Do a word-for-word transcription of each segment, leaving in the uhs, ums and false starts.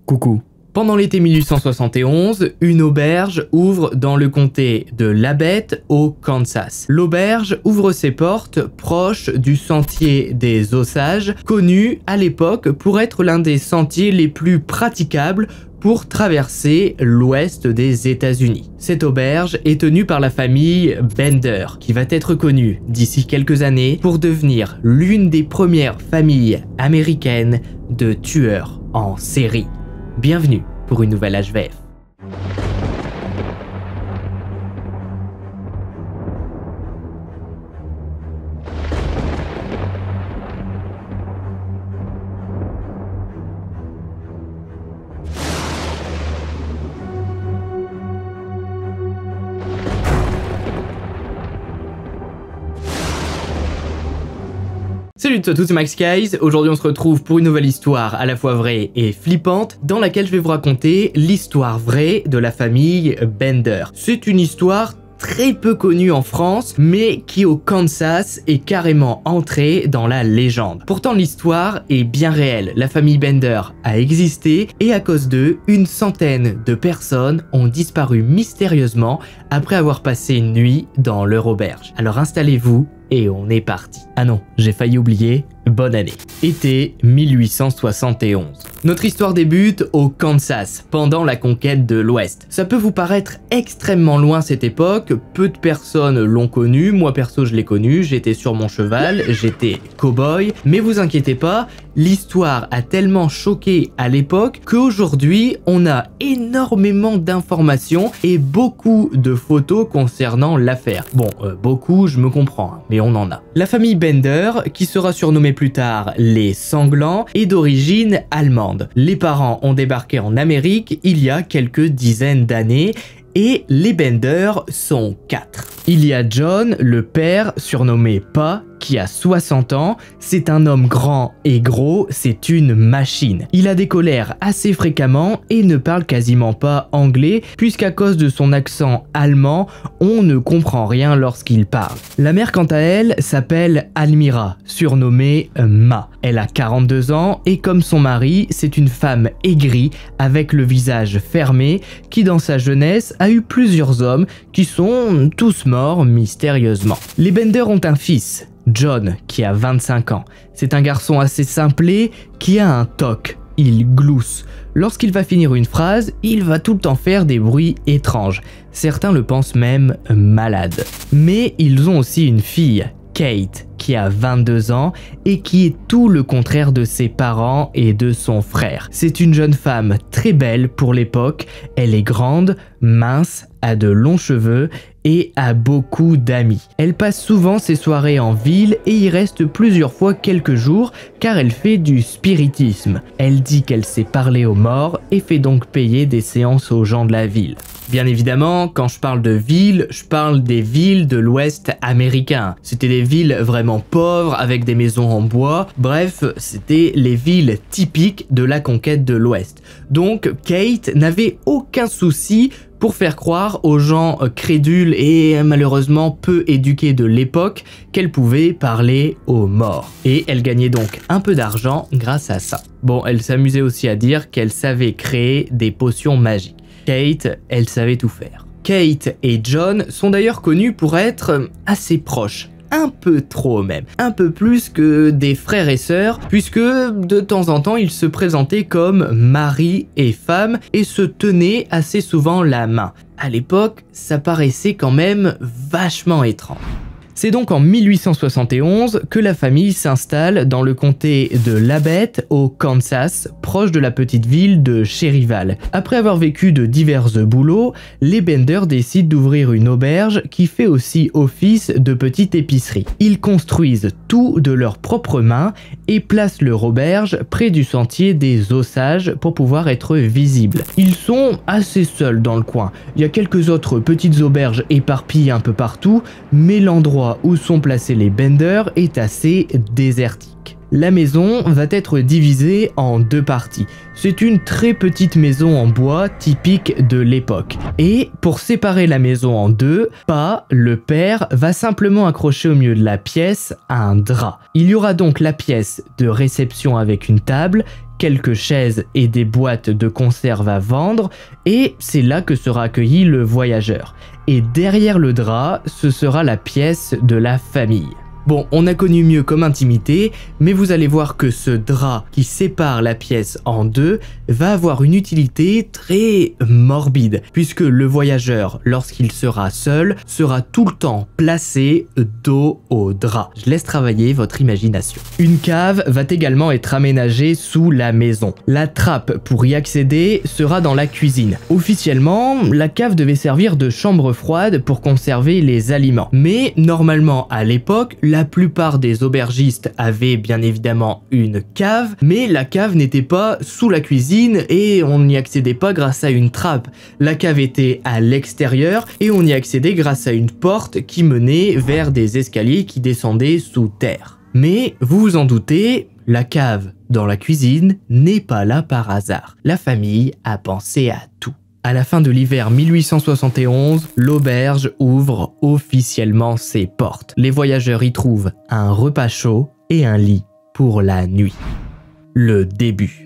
Coucou. Pendant l'été mille huit cent soixante et onze, une auberge ouvre dans le comté de Labette au Kansas. L'auberge ouvre ses portes proche du sentier des Osages, connu à l'époque pour être l'un des sentiers les plus praticables pour traverser l'ouest des États-Unis. Cette auberge est tenue par la famille Bender, qui va être connue d'ici quelques années pour devenir l'une des premières familles américaines de tueurs en série. Bienvenue pour une nouvelle H V F. Salut à tous, c'est Max Guys. Aujourd'hui on se retrouve pour une nouvelle histoire à la fois vraie et flippante dans laquelle je vais vous raconter l'histoire vraie de la famille Bender. C'est une histoire très peu connue en France, mais qui au Kansas est carrément entrée dans la légende. Pourtant l'histoire est bien réelle, la famille Bender a existé et à cause d'eux, une centaine de personnes ont disparu mystérieusement après avoir passé une nuit dans leur auberge. Alors installez-vous et on est parti. Ah non, j'ai failli oublier, bonne année. Été mille huit cent soixante et onze. Notre histoire débute au Kansas, pendant la conquête de l'Ouest. Ça peut vous paraître extrêmement loin cette époque, peu de personnes l'ont connu, moi perso je l'ai connu, j'étais sur mon cheval, j'étais cow-boy, mais vous inquiétez pas, l'histoire a tellement choqué à l'époque qu'aujourd'hui on a énormément d'informations et beaucoup de photos concernant l'affaire. Bon, euh, beaucoup je me comprends, hein, mais on en a. La famille Bender, qui sera surnommée plus tard les Sanglants, est d'origine allemande. Les parents ont débarqué en Amérique il y a quelques dizaines d'années et les Bender sont quatre. Il y a John, le père, surnommé Pa, qui a soixante ans, c'est un homme grand et gros, c'est une machine. Il a des colères assez fréquemment et ne parle quasiment pas anglais, puisqu'à cause de son accent allemand, on ne comprend rien lorsqu'il parle. La mère quant à elle s'appelle Almira, surnommée Ma. Elle a quarante-deux ans et comme son mari, c'est une femme aigrie avec le visage fermé qui dans sa jeunesse a eu plusieurs hommes qui sont tous morts mystérieusement. Les Bender ont un fils, John, qui a vingt-cinq ans. C'est un garçon assez simplé qui a un toc. Il glousse. Lorsqu'il va finir une phrase, il va tout le temps faire des bruits étranges. Certains le pensent même malade. Mais ils ont aussi une fille, Kate, qui a vingt-deux ans et qui est tout le contraire de ses parents et de son frère. C'est une jeune femme très belle pour l'époque, elle est grande, mince, a de longs cheveux et a beaucoup d'amis. Elle passe souvent ses soirées en ville et y reste plusieurs fois quelques jours car elle fait du spiritisme. Elle dit qu'elle sait parler aux morts et fait donc payer des séances aux gens de la ville. Bien évidemment, quand je parle de ville, je parle des villes de l'Ouest américain. C'était des villes vraiment pauvres avec des maisons en bois. Bref, c'était les villes typiques de la conquête de l'Ouest. Donc Kate n'avait aucun souci pour faire croire aux gens crédules et malheureusement peu éduqués de l'époque qu'elle pouvait parler aux morts. Et elle gagnait donc un peu d'argent grâce à ça. Bon, elle s'amusait aussi à dire qu'elle savait créer des potions magiques. Kate, elle savait tout faire. Kate et John sont d'ailleurs connus pour être assez proches. Un peu trop même, un peu plus que des frères et sœurs, puisque de temps en temps ils se présentaient comme mari et femme et se tenaient assez souvent la main. À l'époque, ça paraissait quand même vachement étrange. C'est donc en mille huit cent soixante et onze que la famille s'installe dans le comté de Labette au Kansas, proche de la petite ville de Cherryvale. Après avoir vécu de divers boulots, les Bender décident d'ouvrir une auberge qui fait aussi office de petite épicerie. Ils construisent tout de leurs propres mains et placent leur auberge près du sentier des Osages pour pouvoir être visibles. Ils sont assez seuls dans le coin. Il y a quelques autres petites auberges éparpillées un peu partout, mais l'endroit où sont placés les Bender est assez désertique. La maison va être divisée en deux parties. C'est une très petite maison en bois typique de l'époque. Et pour séparer la maison en deux, Pa, le père, va simplement accrocher au milieu de la pièce un drap. Il y aura donc la pièce de réception avec une table, quelques chaises et des boîtes de conserve à vendre, et c'est là que sera accueilli le voyageur. Et derrière le drap, ce sera la pièce de la famille. Bon, on a connu mieux comme intimité, mais vous allez voir que ce drap qui sépare la pièce en deux va avoir une utilité très morbide, puisque le voyageur, lorsqu'il sera seul, sera tout le temps placé dos au drap. Je laisse travailler votre imagination. Une cave va également être aménagée sous la maison. La trappe pour y accéder sera dans la cuisine. Officiellement, la cave devait servir de chambre froide pour conserver les aliments. Mais normalement, à l'époque, la La plupart des aubergistes avaient bien évidemment une cave, mais la cave n'était pas sous la cuisine et on n'y accédait pas grâce à une trappe. La cave était à l'extérieur et on y accédait grâce à une porte qui menait vers des escaliers qui descendaient sous terre. Mais vous vous en doutez, la cave dans la cuisine n'est pas là par hasard. La famille a pensé à tout. À la fin de l'hiver mille huit cent soixante et onze, l'auberge ouvre officiellement ses portes. Les voyageurs y trouvent un repas chaud et un lit pour la nuit. Le début.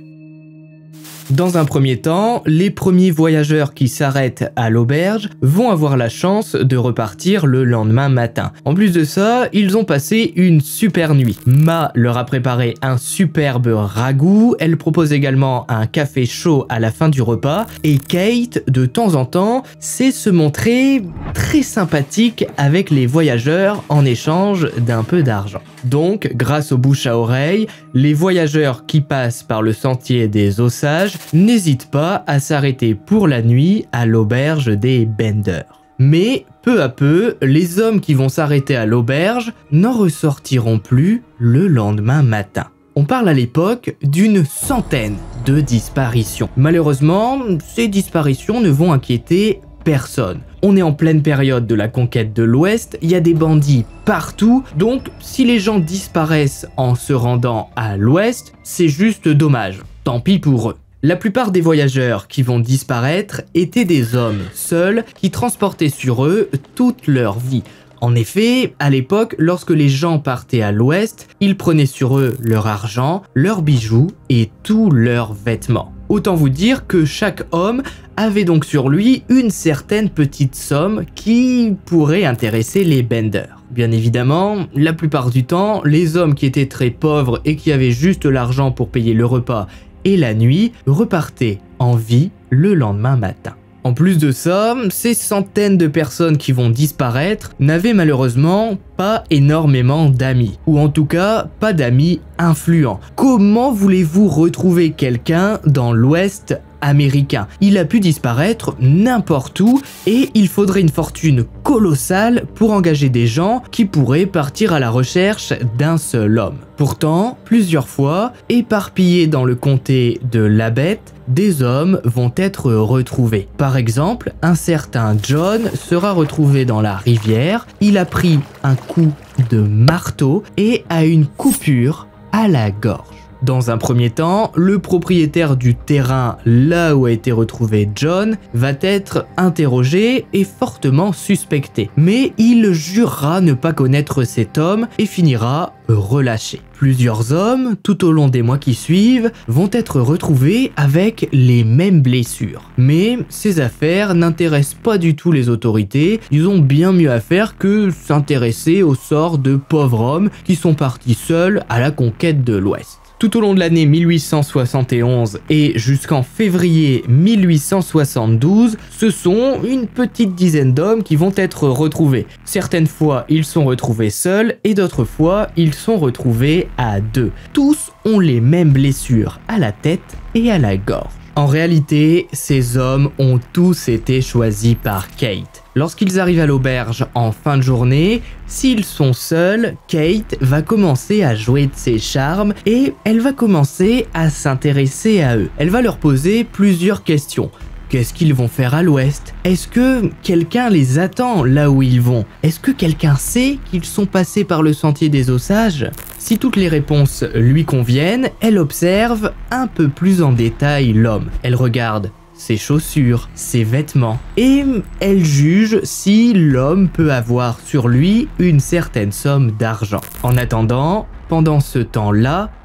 Dans un premier temps, les premiers voyageurs qui s'arrêtent à l'auberge vont avoir la chance de repartir le lendemain matin. En plus de ça, ils ont passé une super nuit. Ma leur a préparé un superbe ragoût, elle propose également un café chaud à la fin du repas, et Kate, de temps en temps, sait se montrer très sympathique avec les voyageurs en échange d'un peu d'argent. Donc, grâce aux bouche à oreille, les voyageurs qui passent par le sentier des Osages n'hésitent pas à s'arrêter pour la nuit à l'auberge des Bender. Mais peu à peu, les hommes qui vont s'arrêter à l'auberge n'en ressortiront plus le lendemain matin. On parle à l'époque d'une centaine de disparitions. Malheureusement, ces disparitions ne vont inquiéter personne. On est en pleine période de la conquête de l'Ouest, il y a des bandits partout, donc si les gens disparaissent en se rendant à l'Ouest, c'est juste dommage, tant pis pour eux. La plupart des voyageurs qui vont disparaître étaient des hommes seuls qui transportaient sur eux toute leur vie. En effet, à l'époque, lorsque les gens partaient à l'Ouest, ils prenaient sur eux leur argent, leurs bijoux et tous leurs vêtements. Autant vous dire que chaque homme avait donc sur lui une certaine petite somme qui pourrait intéresser les Bender. Bien évidemment, la plupart du temps, les hommes qui étaient très pauvres et qui avaient juste l'argent pour payer le repas et la nuit repartaient en vie le lendemain matin. En plus de ça, ces centaines de personnes qui vont disparaître n'avaient malheureusement pas énormément d'amis, ou en tout cas pas d'amis influents. Comment voulez-vous retrouver quelqu'un dans l'Ouest américain? Il a pu disparaître n'importe où et il faudrait une fortune colossale pour engager des gens qui pourraient partir à la recherche d'un seul homme. Pourtant, plusieurs fois, éparpillés dans le comté de Labette, des hommes vont être retrouvés. Par exemple, un certain John sera retrouvé dans la rivière, il a pris un coup de marteau et a une coupure à la gorge. Dans un premier temps, le propriétaire du terrain là où a été retrouvé John va être interrogé et fortement suspecté. Mais il jurera ne pas connaître cet homme et finira relâché. Plusieurs hommes, tout au long des mois qui suivent, vont être retrouvés avec les mêmes blessures. Mais ces affaires n'intéressent pas du tout les autorités, ils ont bien mieux à faire que s'intéresser au sort de pauvres hommes qui sont partis seuls à la conquête de l'Ouest. Tout au long de l'année mille huit cent soixante et onze et jusqu'en février mille huit cent soixante-douze, ce sont une petite dizaine d'hommes qui vont être retrouvés. Certaines fois, ils sont retrouvés seuls et d'autres fois, ils sont retrouvés à deux. Tous ont les mêmes blessures à la tête et à la gorge. En réalité, ces hommes ont tous été choisis par Kate. Lorsqu'ils arrivent à l'auberge en fin de journée, s'ils sont seuls, Kate va commencer à jouer de ses charmes et elle va commencer à s'intéresser à eux. Elle va leur poser plusieurs questions. Qu'est-ce qu'ils vont faire à l'ouest? Est-ce que quelqu'un les attend là où ils vont? Est-ce que quelqu'un sait qu'ils sont passés par le sentier des Osages? Si toutes les réponses lui conviennent, elle observe un peu plus en détail l'homme. Elle regarde ses chaussures, ses vêtements, et elle juge si l'homme peut avoir sur lui une certaine somme d'argent. En attendant, pendant ce temps-là, Pa,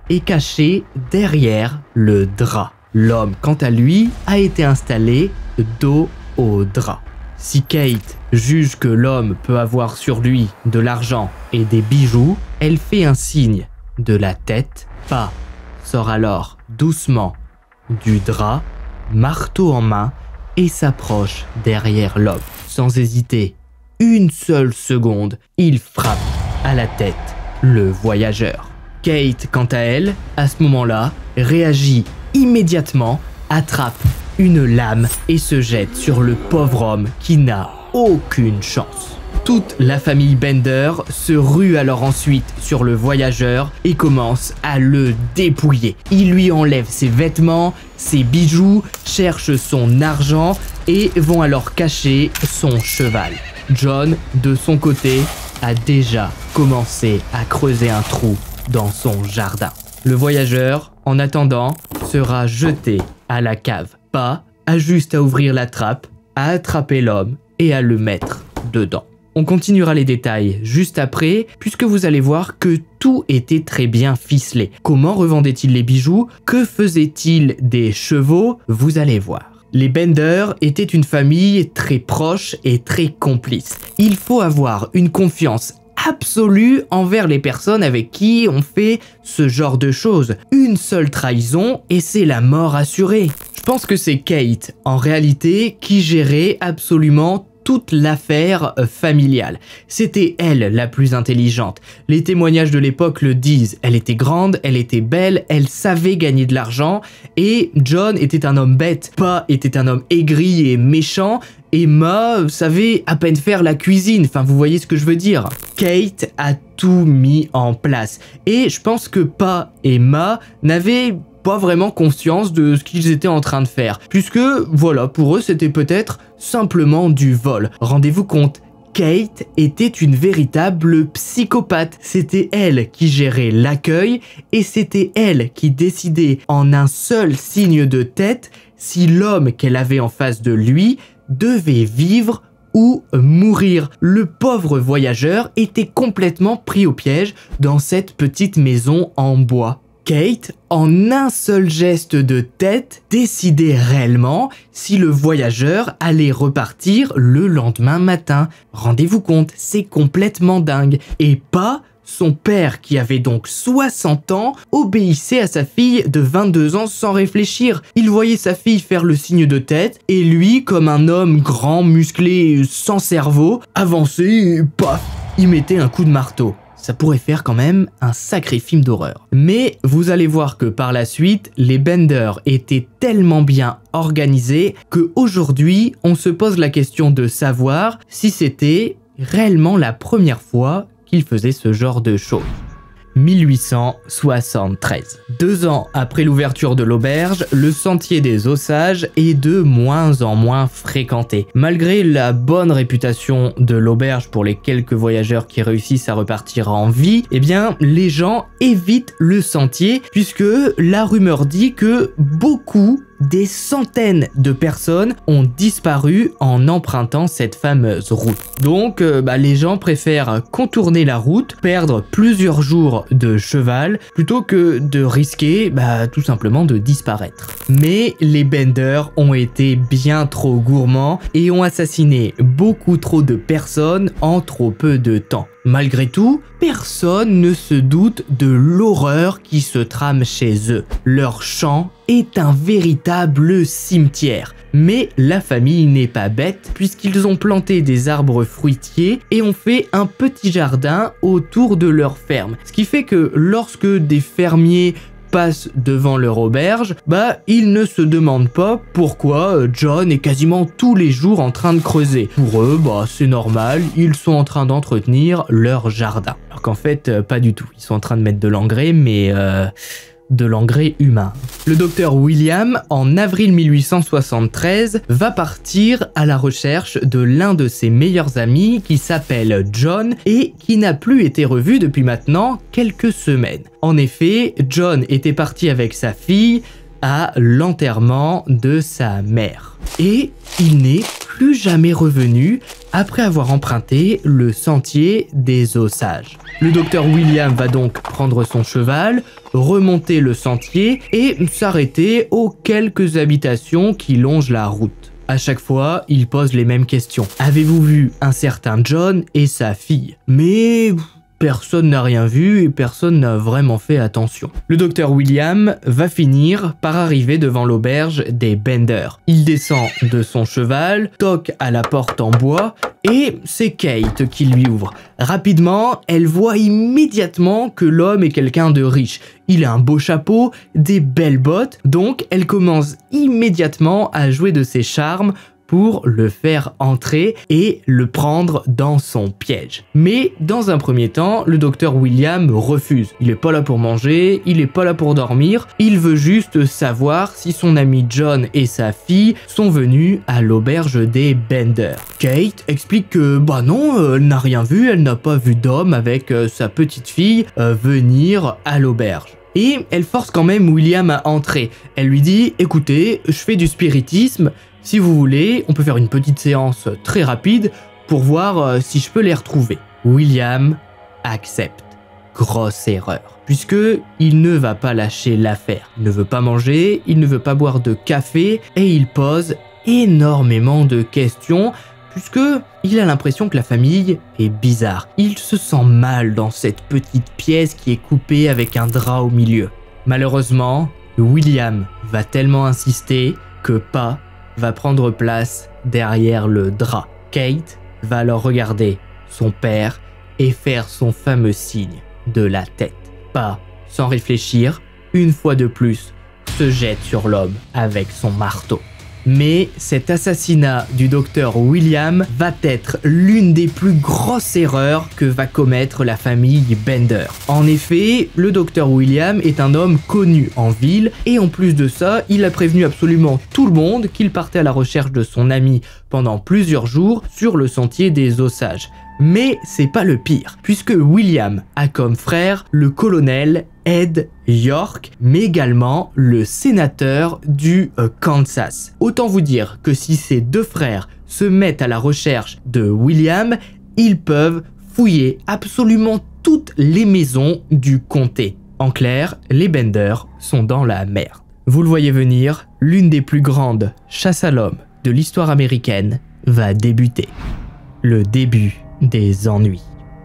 est caché derrière le drap. L'homme, quant à lui, a été installé dos au drap. Si Kate juge que l'homme peut avoir sur lui de l'argent et des bijoux, elle fait un signe de la tête. Pa sort alors doucement du drap, marteau en main, et s'approche derrière l'homme. Sans hésiter une seule seconde, il frappe à la tête le voyageur. Kate, quant à elle, à ce moment-là, réagit immédiatement, attrape une lame et se jette sur le pauvre homme qui n'a aucune chance. Toute la famille Bender se rue alors ensuite sur le voyageur et commence à le dépouiller. Il lui enlève ses vêtements, ses bijoux, cherche son argent et vont alors cacher son cheval. John, de son côté, a déjà commencé à creuser un trou dans son jardin. Le voyageur, en attendant, sera jeté à la cave. Pa a juste à ouvrir la trappe, à attraper l'homme et à le mettre dedans. On continuera les détails juste après, puisque vous allez voir que tout était très bien ficelé. Comment revendait-il les bijoux? Que faisait-il des chevaux? Vous allez voir. Les Bender étaient une famille très proche et très complice. Il faut avoir une confiance absolue envers les personnes avec qui on fait ce genre de choses. Une seule trahison et c'est la mort assurée. Je pense que c'est Kate, en réalité, qui gérait absolument toute l'affaire familiale. C'était elle la plus intelligente. Les témoignages de l'époque le disent. Elle était grande, elle était belle, elle savait gagner de l'argent et John était un homme bête. Pa était un homme aigri et méchant et Ma savait à peine faire la cuisine. Enfin, vous voyez ce que je veux dire. Kate a tout mis en place et je pense que Pa et Ma n'avaient pas vraiment conscience de ce qu'ils étaient en train de faire, puisque voilà, pour eux c'était peut-être simplement du vol. Rendez-vous compte, Kate était une véritable psychopathe. C'était elle qui gérait l'accueil et c'était elle qui décidait en un seul signe de tête si l'homme qu'elle avait en face de lui devait vivre ou mourir. Le pauvre voyageur était complètement pris au piège dans cette petite maison en bois. Kate, en un seul geste de tête, décidait réellement si le voyageur allait repartir le lendemain matin. Rendez-vous compte, c'est complètement dingue. Et pas son père, qui avait donc soixante ans, obéissait à sa fille de vingt-deux ans sans réfléchir. Il voyait sa fille faire le signe de tête et lui, comme un homme grand, musclé, sans cerveau, avançait et paf, il mettait un coup de marteau. Ça pourrait faire quand même un sacré film d'horreur. Mais vous allez voir que par la suite, les Bender étaient tellement bien organisés qu'aujourd'hui, on se pose la question de savoir si c'était réellement la première fois qu'ils faisaient ce genre de choses. mille huit cent soixante-treize. Deux ans après l'ouverture de l'auberge, le sentier des Ossages est de moins en moins fréquenté. Malgré la bonne réputation de l'auberge pour les quelques voyageurs qui réussissent à repartir en vie, eh bien, les gens évitent le sentier puisque la rumeur dit que beaucoup des centaines de personnes ont disparu en empruntant cette fameuse route. Donc, euh, bah, les gens préfèrent contourner la route, perdre plusieurs jours de cheval, plutôt que de risquer bah, tout simplement de disparaître. Mais les Bender ont été bien trop gourmands et ont assassiné beaucoup trop de personnes en trop peu de temps. Malgré tout, personne ne se doute de l'horreur qui se trame chez eux. Leur champ est un véritable cimetière. Mais la famille n'est pas bête puisqu'ils ont planté des arbres fruitiers et ont fait un petit jardin autour de leur ferme. Ce qui fait que lorsque des fermiers passent devant leur auberge, bah ils ne se demandent pas pourquoi John est quasiment tous les jours en train de creuser. Pour eux, bah c'est normal, ils sont en train d'entretenir leur jardin. Alors qu'en fait, euh, pas du tout. Ils sont en train de mettre de l'engrais, mais euh, de l'engrais humain. Le docteur William, en avril mille huit cent soixante-treize, va partir à la recherche de l'un de ses meilleurs amis qui s'appelle John et qui n'a plus été revu depuis maintenant quelques semaines. En effet, John était parti avec sa fille à l'enterrement de sa mère. Et il n'est plus jamais revenu après avoir emprunté le sentier des Osages. Le docteur William va donc prendre son cheval, remonter le sentier et s'arrêter aux quelques habitations qui longent la route. À chaque fois, il pose les mêmes questions. Avez-vous vu un certain John et sa fille? Mais personne n'a rien vu et personne n'a vraiment fait attention. Le docteur William va finir par arriver devant l'auberge des Bender. Il descend de son cheval, toque à la porte en bois et c'est Kate qui lui ouvre. Rapidement, elle voit immédiatement que l'homme est quelqu'un de riche. Il a un beau chapeau, des belles bottes, donc elle commence immédiatement à jouer de ses charmes pour le faire entrer et le prendre dans son piège. Mais dans un premier temps, le docteur William refuse. Il est pas là pour manger, il est pas là pour dormir, il veut juste savoir si son ami John et sa fille sont venus à l'auberge des Bender. Kate explique que bah non, elle n'a rien vu, elle n'a pas vu d'homme avec euh, sa petite fille euh, venir à l'auberge. Et elle force quand même William à entrer. Elle lui dit « Écoutez, je fais du spiritisme, si vous voulez, on peut faire une petite séance très rapide pour voir euh, si je peux les retrouver. » William accepte. Grosse erreur, puisque il ne va pas lâcher l'affaire. Il ne veut pas manger, il ne veut pas boire de café et il pose énormément de questions puisque il a l'impression que la famille est bizarre. Il se sent mal dans cette petite pièce qui est coupée avec un drap au milieu. Malheureusement, William va tellement insister que Pa va prendre place derrière le drap. Kate va alors regarder son père et faire son fameux signe de la tête. Pa, sans réfléchir, une fois de plus, se jette sur l'homme avec son marteau. Mais cet assassinat du docteur William va être l'une des plus grosses erreurs que va commettre la famille Bender. En effet, le docteur William est un homme connu en ville et en plus de ça, il a prévenu absolument tout le monde qu'il partait à la recherche de son ami pendant plusieurs jours sur le sentier des Osages. Mais c'est pas le pire, puisque William a comme frère le colonel Ed York, mais également le sénateur du euh, Kansas. Autant vous dire que si ces deux frères se mettent à la recherche de William, ils peuvent fouiller absolument toutes les maisons du comté. En clair, les Bender sont dans la merde. Vous le voyez venir, l'une des plus grandes chasses à l'homme de l'histoire américaine va débuter. Le début des ennuis.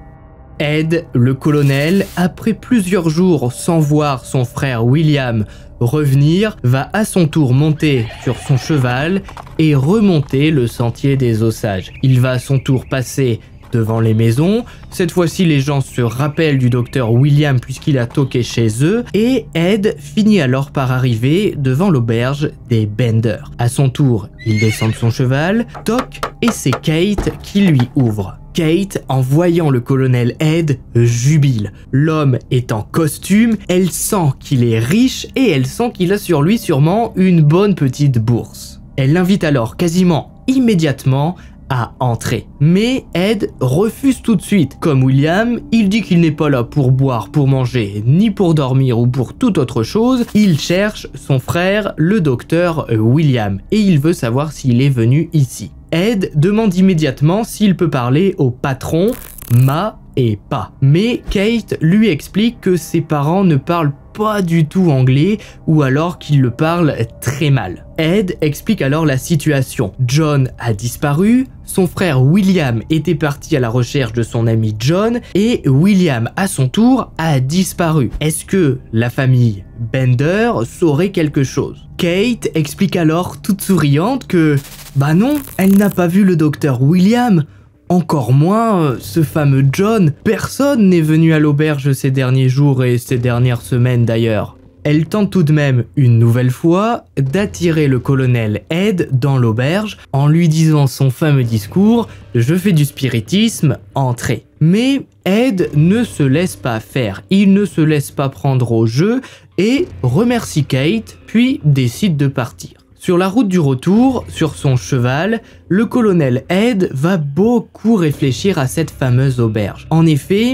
Ed, le colonel, après plusieurs jours sans voir son frère William revenir, va à son tour monter sur son cheval et remonter le sentier des Osages. Il va à son tour passer devant les maisons. Cette fois-ci, les gens se rappellent du docteur William puisqu'il a toqué chez eux et Ed finit alors par arriver devant l'auberge des Bender. À son tour, il descend de son cheval, toque et c'est Kate qui lui ouvre. Kate, en voyant le colonel Ed, jubile. L'homme est en costume, elle sent qu'il est riche et elle sent qu'il a sur lui sûrement une bonne petite bourse. Elle l'invite alors quasiment immédiatement à entrer. Mais Ed refuse tout de suite. Comme William, il dit qu'il n'est pas là pour boire, pour manger, ni pour dormir ou pour toute autre chose. Il cherche son frère, le docteur William, et il veut savoir s'il est venu ici. Ed demande immédiatement s'il peut parler au patron, Ma et Pa. Mais Kate lui explique que ses parents ne parlent pas du tout anglais ou alors qu'ils le parlent très mal. Ed explique alors la situation. John a disparu, son frère William était parti à la recherche de son ami John et William à son tour a disparu. Est-ce que la famille Bender saurait quelque chose? Kate explique alors toute souriante que bah non, elle n'a pas vu le docteur William. Encore moins euh, ce fameux John. Personne n'est venu à l'auberge ces derniers jours et ces dernières semaines d'ailleurs. Elle tente tout de même une nouvelle fois d'attirer le colonel Ed dans l'auberge en lui disant son fameux discours « Je fais du spiritisme, entrez ». Mais Ed ne se laisse pas faire, il ne se laisse pas prendre au jeu et remercie Kate puis décide de partir. Sur la route du retour, sur son cheval, le colonel Ed va beaucoup réfléchir à cette fameuse auberge. En effet,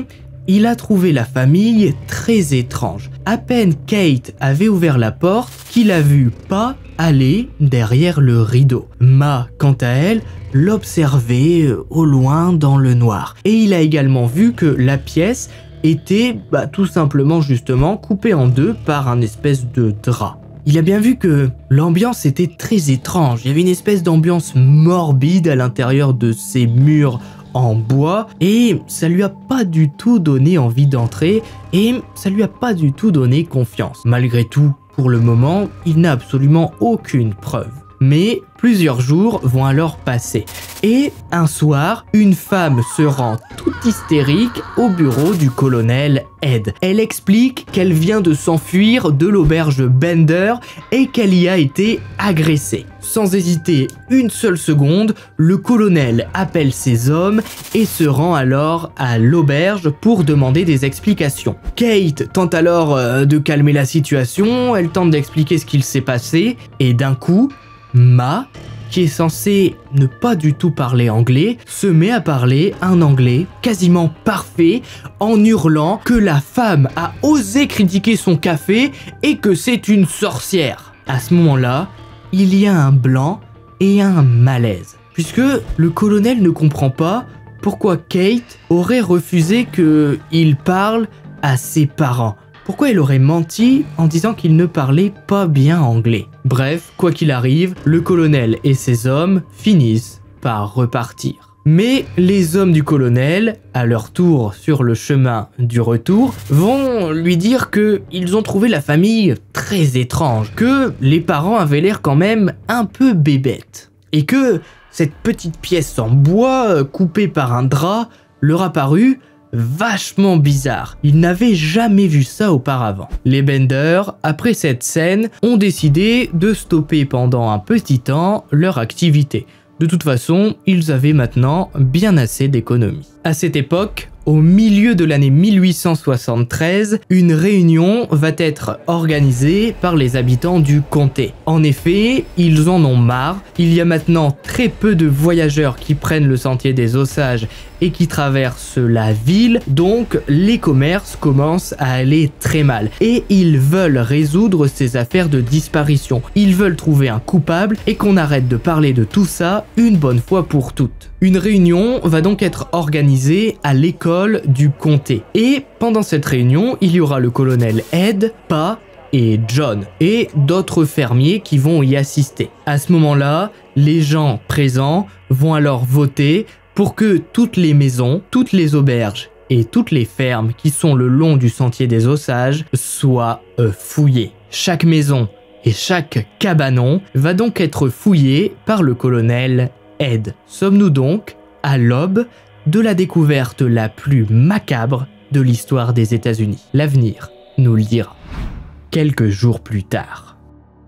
il a trouvé la famille très étrange. À peine Kate avait ouvert la porte qu'il a vu Pa aller derrière le rideau. Ma, quant à elle, l'observait au loin dans le noir. Et il a également vu que la pièce était bah, tout simplement justement coupée en deux par un espèce de drap. Il a bien vu que l'ambiance était très étrange. Il y avait une espèce d'ambiance morbide à l'intérieur de ces murs en bois et ça lui a pas du tout donné envie d'entrer et ça lui a pas du tout donné confiance. Malgré tout, pour le moment, il n'a absolument aucune preuve. Mais plusieurs jours vont alors passer. Et un soir, une femme se rend toute hystérique au bureau du colonel Ed. Elle explique qu'elle vient de s'enfuir de l'auberge Bender et qu'elle y a été agressée. Sans hésiter une seule seconde, le colonel appelle ses hommes et se rend alors à l'auberge pour demander des explications. Kate tente alors euh, de calmer la situation, elle tente d'expliquer ce qu'il s'est passé et d'un coup, Ma, qui est censé ne pas du tout parler anglais, se met à parler un anglais quasiment parfait en hurlant que la femme a osé critiquer son café et que c'est une sorcière. À ce moment-là, il y a un blanc et un malaise, puisque le colonel ne comprend pas pourquoi Kate aurait refusé qu'il parle à ses parents. Pourquoi il aurait menti en disant qu'il ne parlait pas bien anglais? Bref, quoi qu'il arrive, le colonel et ses hommes finissent par repartir. Mais les hommes du colonel, à leur tour sur le chemin du retour, vont lui dire qu'ils ont trouvé la famille très étrange, que les parents avaient l'air quand même un peu bébêtes, et que cette petite pièce en bois coupée par un drap leur a paru vachement bizarre. Ils n'avaient jamais vu ça auparavant. Les Bender, après cette scène, ont décidé de stopper pendant un petit temps leur activité. De toute façon, ils avaient maintenant bien assez d'économies. À cette époque, au milieu de l'année mille huit cent soixante-treize, une réunion va être organisée par les habitants du comté. En effet, ils en ont marre. Il y a maintenant très peu de voyageurs qui prennent le sentier des Osages et qui traversent la ville, donc les commerces commencent à aller très mal. Et ils veulent résoudre ces affaires de disparition. Ils veulent trouver un coupable et qu'on arrête de parler de tout ça une bonne fois pour toutes. Une réunion va donc être organisée à l'école du comté. Et pendant cette réunion, il y aura le colonel Ed, Pa et John, et d'autres fermiers qui vont y assister. À ce moment-là, les gens présents vont alors voter pour que toutes les maisons, toutes les auberges et toutes les fermes qui sont le long du sentier des Osages soient euh, fouillées. Chaque maison et chaque cabanon va donc être fouillé par le colonel Ed. Sommes-nous donc à l'aube de la découverte la plus macabre de l'histoire des États-Unis? L'avenir nous le dira. Quelques jours plus tard.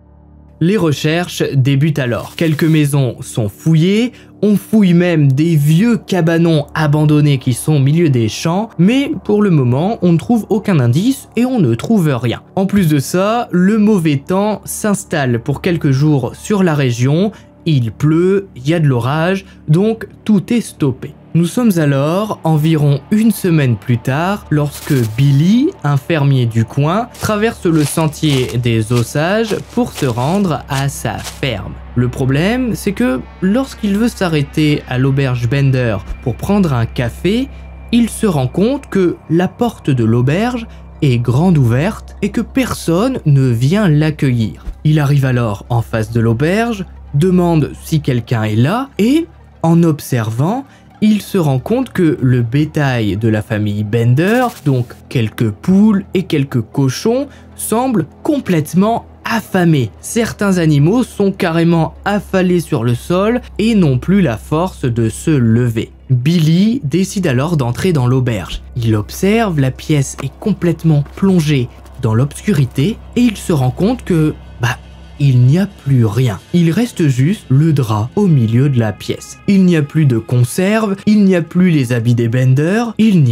Les recherches débutent alors. Quelques maisons sont fouillées, on fouille même des vieux cabanons abandonnés qui sont au milieu des champs, mais pour le moment, on ne trouve aucun indice et on ne trouve rien. En plus de ça, le mauvais temps s'installe pour quelques jours sur la région. Il pleut, il y a de l'orage, donc tout est stoppé. Nous sommes alors environ une semaine plus tard lorsque Billy, un fermier du coin, traverse le sentier des Osages pour se rendre à sa ferme. Le problème, c'est que lorsqu'il veut s'arrêter à l'auberge Bender pour prendre un café, il se rend compte que la porte de l'auberge est grande ouverte et que personne ne vient l'accueillir. Il arrive alors en face de l'auberge, demande si quelqu'un est là et, en observant, il se rend compte que le bétail de la famille Bender, donc quelques poules et quelques cochons, semble complètement affamé. Certains animaux sont carrément affalés sur le sol et n'ont plus la force de se lever. Billy décide alors d'entrer dans l'auberge. Il observe, la pièce est complètement plongée dans l'obscurité et il se rend compte que, bah, il n'y a plus rien. Il reste juste le drap au milieu de la pièce. Il n'y a plus de conserve, il n'y a plus les habits des Bender, il n'y a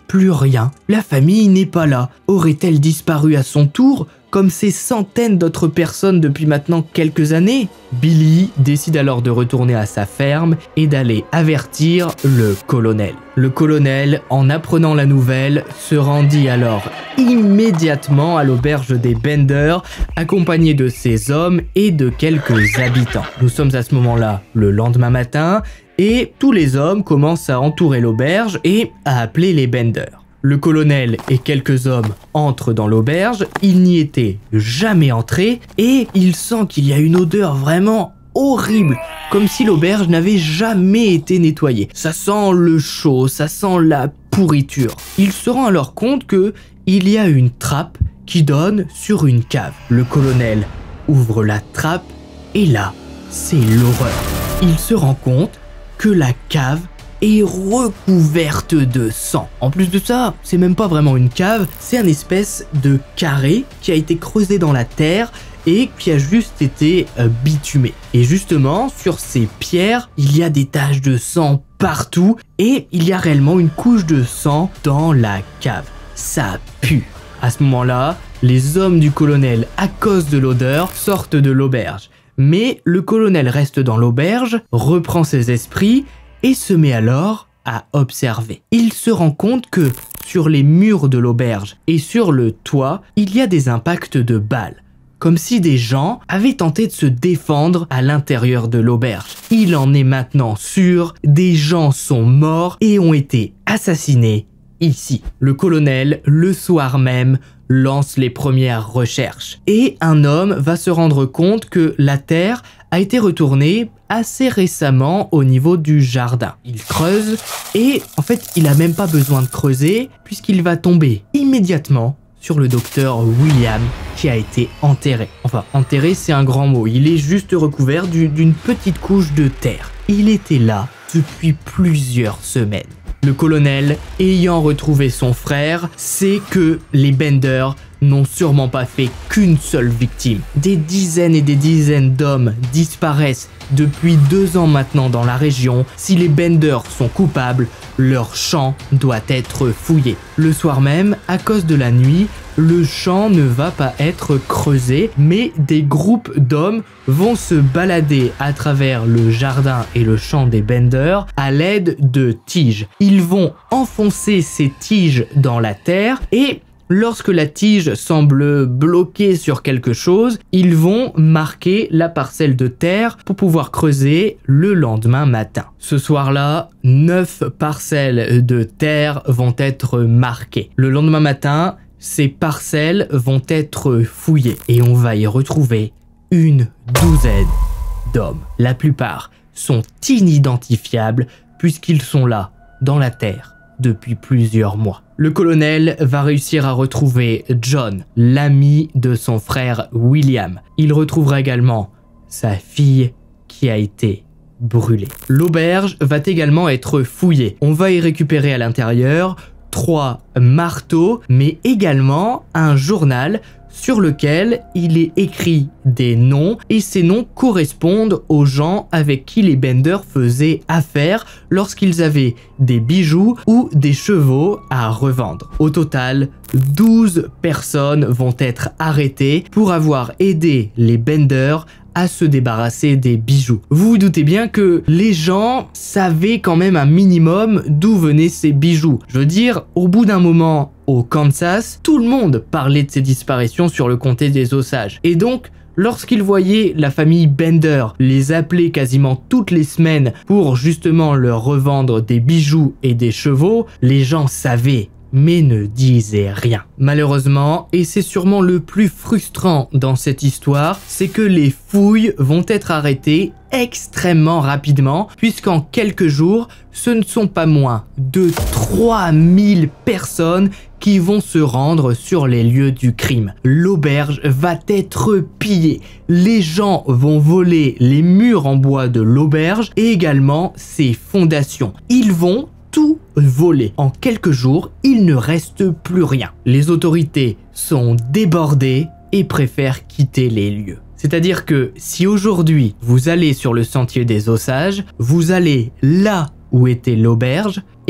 plus rien. La famille n'est pas là. Aurait-elle disparu à son tour, comme ces centaines d'autres personnes depuis maintenant quelques années? Billy décide alors de retourner à sa ferme et d'aller avertir le colonel. Le colonel, en apprenant la nouvelle, se rendit alors immédiatement à l'auberge des Bender, accompagné de ses hommes et de quelques habitants. Nous sommes à ce moment-là le lendemain matin, et tous les hommes commencent à entourer l'auberge et à appeler les Bender. Le colonel et quelques hommes entrent dans l'auberge, il n'y était jamais entré et il sent qu'il y a une odeur vraiment horrible, comme si l'auberge n'avait jamais été nettoyée. Ça sent le chaud, ça sent la pourriture. Il se rend alors compte que il y a une trappe qui donne sur une cave. Le colonel ouvre la trappe et là, c'est l'horreur. Il se rend compte que la cave est recouverte de sang. En plus de ça, c'est même pas vraiment une cave, c'est un espèce de carré qui a été creusé dans la terre et qui a juste été euh, bitumé. Et justement, sur ces pierres, il y a des taches de sang partout et il y a réellement une couche de sang dans la cave. Ça pue. À ce moment-là, les hommes du colonel, à cause de l'odeur, sortent de l'auberge. Mais le colonel reste dans l'auberge, reprend ses esprits et se met alors à observer. Il se rend compte que sur les murs de l'auberge et sur le toit, il y a des impacts de balles, comme si des gens avaient tenté de se défendre à l'intérieur de l'auberge. Il en est maintenant sûr, des gens sont morts et ont été assassinés ici. Le colonel, le soir même, lance les premières recherches et un homme va se rendre compte que la terre a été retournée assez récemment au niveau du jardin. Il creuse et en fait il a même pas besoin de creuser puisqu'il va tomber immédiatement sur le docteur William qui a été enterré. Enfin enterré c'est un grand mot, il est juste recouvert d'une petite couche de terre. Il était là depuis plusieurs semaines. Le colonel, ayant retrouvé son frère, sait que les Bender n'ont sûrement pas fait qu'une seule victime. Des dizaines et des dizaines d'hommes disparaissent depuis deux ans maintenant dans la région. Si les Bender sont coupables, leur champ doit être fouillé. Le soir même, à cause de la nuit, le champ ne va pas être creusé, mais des groupes d'hommes vont se balader à travers le jardin et le champ des Bender à l'aide de tiges. Ils vont enfoncer ces tiges dans la terre et lorsque la tige semble bloquée sur quelque chose, ils vont marquer la parcelle de terre pour pouvoir creuser le lendemain matin. Ce soir-là, neuf parcelles de terre vont être marquées. Le lendemain matin, ces parcelles vont être fouillées et on va y retrouver une douzaine d'hommes. La plupart sont inidentifiables puisqu'ils sont là, dans la terre, depuis plusieurs mois. Le colonel va réussir à retrouver John, l'ami de son frère William. Il retrouvera également sa fille qui a été brûlée. L'auberge va également être fouillée. On va y récupérer à l'intérieur trois marteaux, mais également un journal sur lequel il est écrit des noms et ces noms correspondent aux gens avec qui les Bender faisaient affaire lorsqu'ils avaient des bijoux ou des chevaux à revendre. Au total, douze personnes vont être arrêtées pour avoir aidé les Bender à se débarrasser des bijoux. Vous vous doutez bien que les gens savaient quand même un minimum d'où venaient ces bijoux. Je veux dire, au bout d'un moment, au Kansas, tout le monde parlait de ces disparitions sur le comté des Osages. Et donc, lorsqu'ils voyaient la famille Bender les appeler quasiment toutes les semaines pour justement leur revendre des bijoux et des chevaux, les gens savaient, mais ne disaient rien. Malheureusement, et c'est sûrement le plus frustrant dans cette histoire, c'est que les fouilles vont être arrêtées extrêmement rapidement, puisqu'en quelques jours, ce ne sont pas moins de trois mille personnes qui vont se rendre sur les lieux du crime. L'auberge va être pillée. Les gens vont voler les murs en bois de l'auberge et également ses fondations. Ils vont tout voler. En quelques jours, il ne reste plus rien. Les autorités sont débordées et préfèrent quitter les lieux. C'est-à-dire que si aujourd'hui vous allez sur le sentier des Osages, vous allez là où était l'auberge et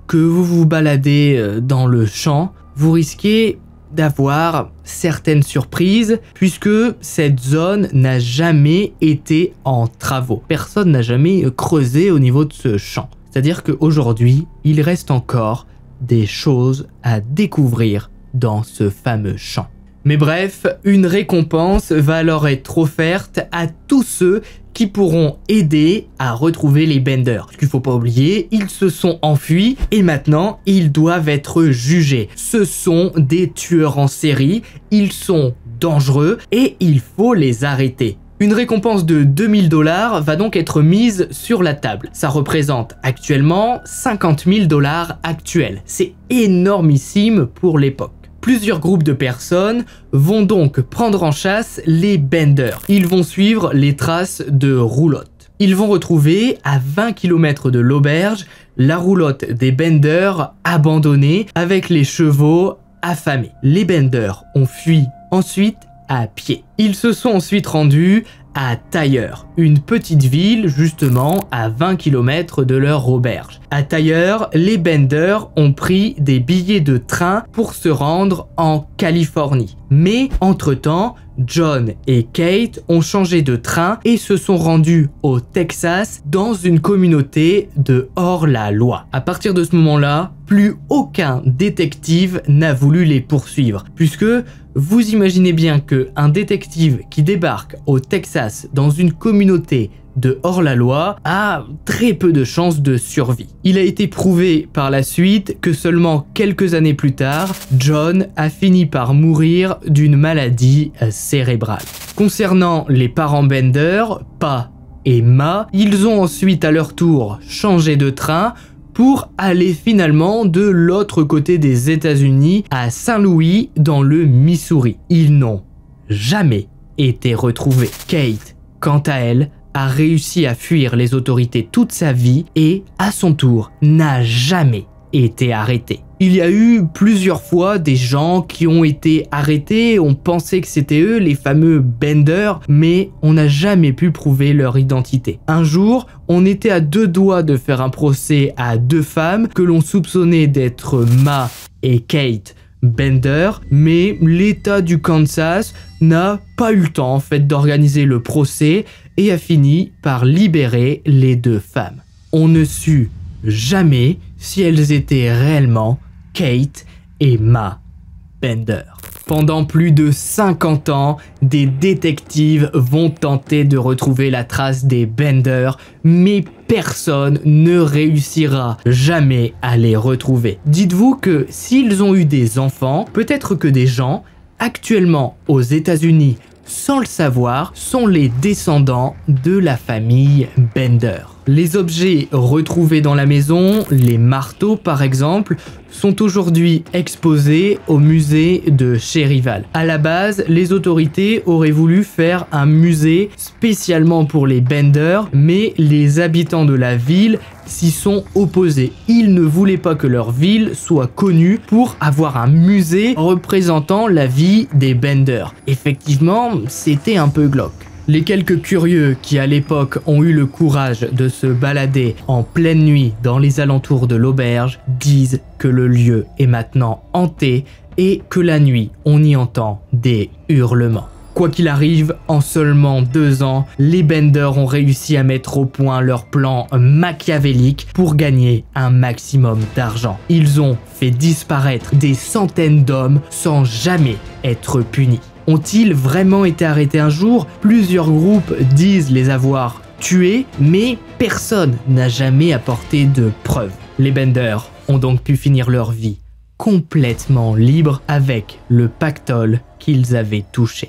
que vous vous baladez dans le champ, vous risquez d'avoir certaines surprises puisque cette zone n'a jamais été en travaux. Personne n'a jamais creusé au niveau de ce champ. C'est-à-dire qu'aujourd'hui, il reste encore des choses à découvrir dans ce fameux champ. Mais bref, une récompense va alors être offerte à tous ceux qui pourront aider à retrouver les Benders. Ce qu'il faut pas oublier, ils se sont enfuis et maintenant ils doivent être jugés. Ce sont des tueurs en série, ils sont dangereux et il faut les arrêter. Une récompense de deux mille dollars va donc être mise sur la table. Ça représente actuellement cinquante mille dollars actuels. C'est énormissime pour l'époque. Plusieurs groupes de personnes vont donc prendre en chasse les Benders. Ils vont suivre les traces de roulotte. Ils vont retrouver à vingt kilomètres de l'auberge la roulotte des Benders abandonnée avec les chevaux affamés. Les Benders ont fui ensuite à pied. Ils se sont ensuite rendus à Tyre, une petite ville justement à vingt kilomètres de leur auberge. À Tyre, les Benders ont pris des billets de train pour se rendre en Californie. Mais entre-temps, John et Kate ont changé de train et se sont rendus au Texas dans une communauté de hors-la-loi. À partir de ce moment-là, plus aucun détective n'a voulu les poursuivre, puisque vous imaginez bien qu'un détective qui débarque au Texas dans une communauté de hors-la-loi a très peu de chances de survie. Il a été prouvé par la suite que seulement quelques années plus tard, John a fini par mourir d'une maladie cérébrale. Concernant les parents Bender, Pa et Ma, ils ont ensuite à leur tour changé de train pour aller finalement de l'autre côté des États-Unis à Saint-Louis dans le Missouri. Ils n'ont jamais été retrouvés. Kate, quant à elle, a réussi à fuir les autorités toute sa vie et, à son tour, n'a jamais été arrêtée. Il y a eu plusieurs fois des gens qui ont été arrêtés, on pensait que c'était eux, les fameux Benders, mais on n'a jamais pu prouver leur identité. Un jour, on était à deux doigts de faire un procès à deux femmes que l'on soupçonnait d'être Ma et Kate Bender, mais l'État du Kansas n'a pas eu le temps en fait d'organiser le procès et a fini par libérer les deux femmes. On ne sut jamais si elles étaient réellement Kate et Ma Bender. Pendant plus de cinquante ans, des détectives vont tenter de retrouver la trace des Bender, mais personne ne réussira jamais à les retrouver. Dites-vous que s'ils ont eu des enfants, peut-être que des gens, actuellement aux États-Unis, sans le savoir, sont les descendants de la famille Bender. Les objets retrouvés dans la maison, les marteaux par exemple, sont aujourd'hui exposés au musée de Cherryvale. À la base, les autorités auraient voulu faire un musée spécialement pour les Bender, mais les habitants de la ville s'y sont opposés. Ils ne voulaient pas que leur ville soit connue pour avoir un musée représentant la vie des Bender. Effectivement, c'était un peu glauque. Les quelques curieux qui à l'époque ont eu le courage de se balader en pleine nuit dans les alentours de l'auberge disent que le lieu est maintenant hanté et que la nuit on y entend des hurlements. Quoi qu'il arrive, en seulement deux ans, les Bender ont réussi à mettre au point leur plan machiavélique pour gagner un maximum d'argent. Ils ont fait disparaître des centaines d'hommes sans jamais être punis. Ont-ils vraiment été arrêtés un jour? Plusieurs groupes disent les avoir tués, mais personne n'a jamais apporté de preuves. Les Bender ont donc pu finir leur vie complètement libres avec le pactole qu'ils avaient touché.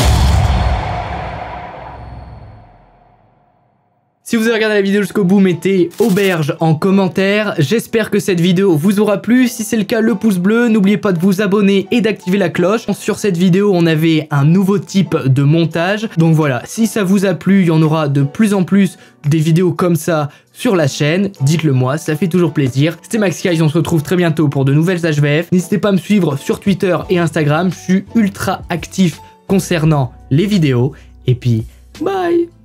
Si vous avez regardé la vidéo jusqu'au bout, mettez auberge en commentaire. J'espère que cette vidéo vous aura plu. Si c'est le cas, le pouce bleu. N'oubliez pas de vous abonner et d'activer la cloche. Sur cette vidéo, on avait un nouveau type de montage. Donc voilà, si ça vous a plu, il y en aura de plus en plus des vidéos comme ça sur la chaîne. Dites-le moi, ça fait toujours plaisir. C'était MaxKeyes, on se retrouve très bientôt pour de nouvelles H V F. N'hésitez pas à me suivre sur Twitter et Instagram. Je suis ultra actif concernant les vidéos. Et puis, bye!